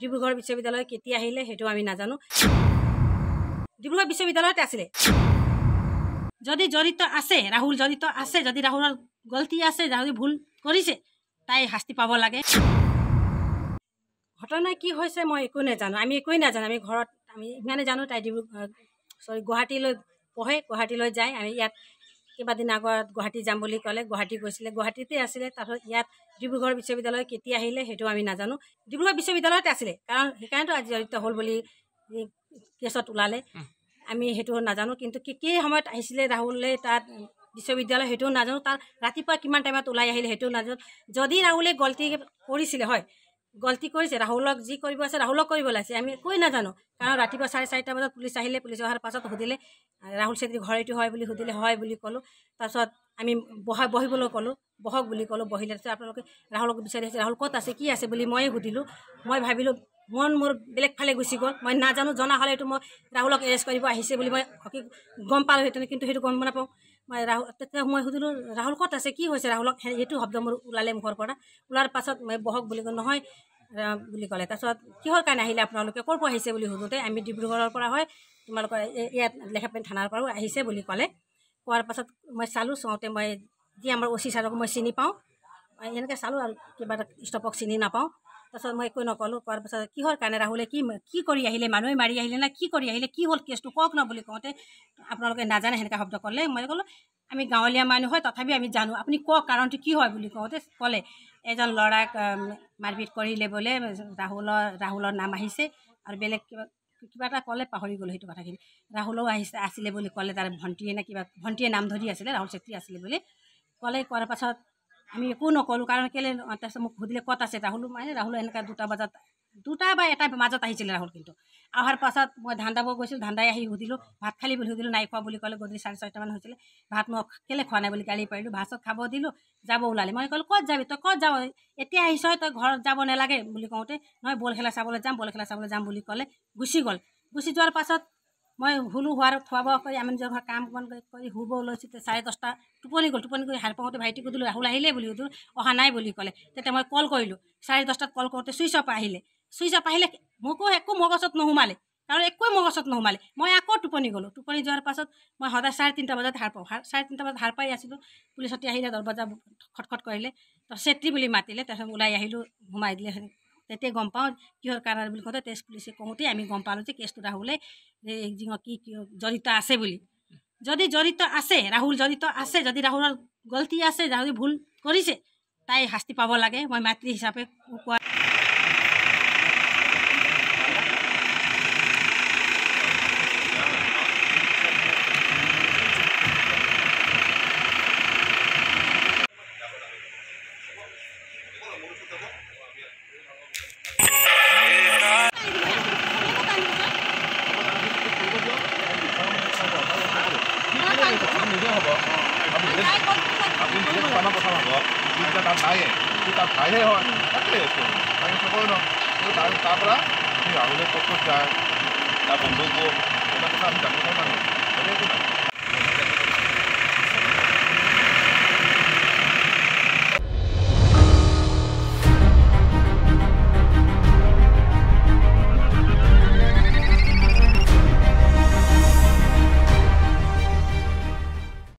ডিব্ৰুগড় বিশ্ববিদ্যালয় কেতিয়া আহিলে সেইটো আমি নাজানো ডিব্ৰুগড় বিশ্ববিদ্যালয়তে আছিলে যদি জড়িত আছে ৰাহুল জড়িত আছে যদি ৰাহুলৰ গলতি আছে যদি ভুল কৰিছে তাই শাস্তি পাব লাগে ঘটনা কি হৈছে মই একো নাজানো আমি একোই নাজানো আমি ঘৰত আমি ইমানে জানো তাই গুৱাহাটীলৈ পঢ়ে গুৱাহাটীলৈ যায় আমি ইয়াত কেইবাদিন আগত গুৱাহাটী যাম বুলি ক'লে গুৱাহাটী গৈছিলে গুৱাহাটীতে আছিলে তাৰপিছত ইয়াত ডিব্ৰুগড় বিশ্ববিদ্যালয় কেতিয়া আহিলে সেইটো আমি নাজানো ডিব্ৰুগড় বিশ্ববিদ্যালয়তে আছিলে কাৰণ সেইকাৰণেতো আজি জড়িত হ'ল বুলি কেছত ওলালে আমি সেইটো নাজানো কিন্তু কি সময়ত আহিছিলে ৰাহুলে তাত বিশ্ববিদ্যালয় সেইটোও নাজানো তাৰ ৰাতিপুৱা কিমান টাইমত ওলাই আহিলে সেইটোও নাজানো যদি ৰাহুলে গলতি কৰিছিলে হয় গলতি কৰিছে ৰাহুলক যি কৰিব আছে ৰাহুলক কৰিব লাগিছে আমি একোৱে নাজানো কাৰণ ৰাতিপুৱা 4:30 বজাত পুলিচ আহিলে পুলিচ অহাৰ পাছত সুধিলে ৰাহুল চেত্ৰী ঘৰ এইটো হয় বুলি সুধিলে হয় বুলি ক'লোঁ তাৰপিছত আমি বহিবলৈ ক'লোঁ বহক বুলি ক'লোঁ বহিলে আপোনালোকে ৰাহুলক বিচাৰি আছে ৰাহুল ক'ত আছে কি আছে বুলি ময়ে সুধিলোঁ মই ভাবিলোঁ মোৰ বেলেগ ফালে গুচি গ'ল মই নাজানো জনা হ'লে এইটো মই ৰাহুলক এৰেষ্ট কৰিব আহিছে বুলি মই গম পালোঁহেঁতেন কিন্তু সেইটো গম নাপাওঁ মই তেতিয়া মই সুধিলোঁ ৰাহুল ক'ত আছে কি হৈছে ৰাহুলক সেইটো শব্দ মোৰ ওলালে মুখৰ পৰা ওলাৰ পাছত মই বহক বুলি ক'লোঁ নহয় বুলি ক'লে তাৰপিছত কিহৰ কাৰণে আহিলে আপোনালোকে ক'ৰ পৰা আহিছে বুলি সোধোতে আমি ডিব্ৰুগড়ৰ পৰা হয় তোমালোকৰ ইয়াত লেখাপানী থানাৰ পৰাও আহিছে বুলি ক'লে কোৱাৰ পাছত মই চালোঁ চাওঁতে মই যি আমাৰ অচি ছাৰক মই চিনি পাওঁ এনেকৈ চালোঁ আৰু কিবা এটা ষ্টপক চিনি নাপাওঁ তাৰপিছত মই একো নক'লোঁ কোৱাৰ পাছত কিহৰ কাৰণে ৰাহুলে কি কৰি আহিলে মানুহে মাৰি আহিলে না কি কৰি আহিলে কি হ'ল কেছটো কওক ন বুলি কওঁতে আপোনালোকে নাজানে সেনেকৈ শব্দ ক'লে মই ক'লোঁ আমি গাঁৱলীয়া মানুহ হয় তথাপি আমি জানো আপুনি কওক কাৰণটো কি হয় বুলি কওঁতে ক'লে এজন ল'ৰাক মাৰপিট কৰিলে বোলে ৰাহুলৰ নাম আহিছে আৰু বেলেগ কিবা এটা ক'লে পাহৰি গ'লোঁ সেইটো কথাখিনি ৰাহুলেও আছিলে বুলি ক'লে তাৰ ভণ্টীয়ে নে কিবা ভণ্টীয়ে নাম ধৰি আছিলে ৰাহুল চেত্ৰী আছিলে বুলি ক'লে কোৱাৰ পাছত আমি একো নক'লোঁ কাৰণ কেলৈ তাৰপিছত মোক সুধিলে ক'ত আছে ৰাহুল মানে ৰাহুল এনেকুৱা 2টা বা 1টা মাজত আহিছিলে ৰাহুল কিন্তু অহাৰ পাছত মই ধান্দাব গৈছিলোঁ ধান্দাই আহি সুধিলোঁ ভাত খালি বুলি সুধিলোঁ নাই খোৱা বুলি ক'লে গধূলি 6:30 হৈছিলে ভাত মই কেলৈ খোৱা নাই বুলি গালি পাৰিলোঁ ভাত খাব দিলোঁ যাব ওলালে মই ক'লোঁ ক'ত যাবি তই ক'ত যাব এতিয়া আহিছ তই ঘৰত যাব নালাগে বুলি কওঁতে নহয় বল খেলা চাবলৈ যাম বুলি ক'লে গুচি গ'ল গুচি যোৱাৰ পাছত মই হোৱাৰ খোৱা বোৱা কৰি আমি নিজৰ কাম বন কৰি শুব লৈছোঁ 10:30 টোপনি কৰি হাৰ পাওঁতে ভাইটিক সুধিলোঁ ৰাহুল আহিলে বুলি সুধিলোঁ অহা নাই বুলি ক'লে তেতিয়া মই কল কৰিলোঁ 10:30 কল কৰোঁতে ছুইচ অফ আহিলে মোকো একো মগজত নোসোমালে কাৰণ একোৱে মগজত নোসোমালে মই আকৌ টোপনি গ'লোঁ টোপনি যোৱাৰ পাছত মই সদায় 3:30 বজাত হাৰ পাওঁ 3:30 বজাত হাৰ পাই আছিলোঁ পুলিচতে আহিলে দৰৱাজা খটখট কৰিলে তাৰপিছত চেত্ৰী বুলি মাতিলে তাৰপিছত ওলাই আহিলোঁ সোমাই দিলে তেতিয়া গম পাওঁ কিহৰ কাৰণে বুলি কওঁতে তেজ পুলিচে কওঁতেই আমি গম পালোঁ যে কেছটো ৰাহুলে কি জড়িত আছে বুলি যদি জড়িত আছে ৰাহুল জড়িত আছে যদি ৰাহুলৰ গলতি আছে যদি ভুল কৰিছে তাই শাস্তি পাব লাগে মই মাতৃ হিচাপে কোৱা ভাইহে হয় তাকে তাৰ পৰা ৰাহুলে ক'ত যায় তাৰ বন্ধুক এটা কথা আমি জানিব পাৰোঁ